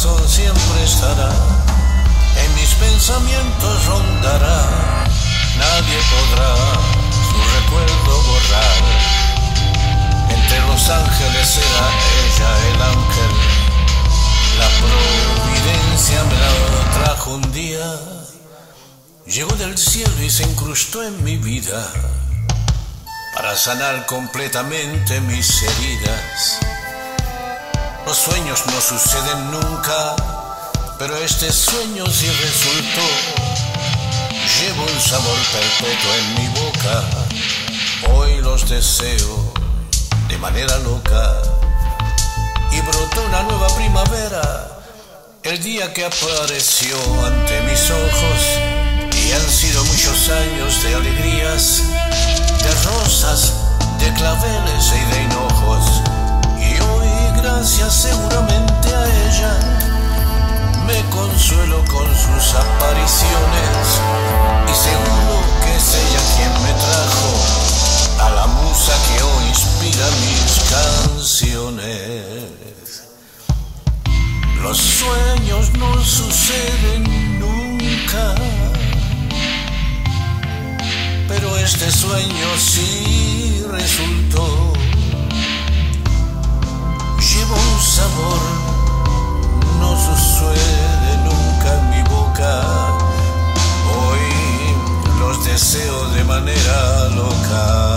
corazón siempre estará, en mis pensamientos rondará. Nadie podrá su recuerdo borrar. Entre los ángeles será ella el ángel. La providencia me la trajo un día. Llegó del cielo y se incrustó en mi vida para sanar completamente mis heridas. Los sueños no suceden nunca, pero este sueño sí resultó. Llevo un sabor perpetuo en mi boca. Hoy los deseo de manera loca. Y brotó una nueva primavera el día que apareció ante mis ojos. Y han sido muchos años de alegrías, de rosas, de claveles y de hinojos. Y hoy, gracias seguramente a ella, me consuelo con sus apariciones. Y seguro que es ella quien me trajo a la musa que hoy inspira mis canciones. Los sueños no suceden nunca, pero este sueño sí resultó. Llevo un sabor, no sucede nunca en mi boca. Hoy los deseo de manera loca.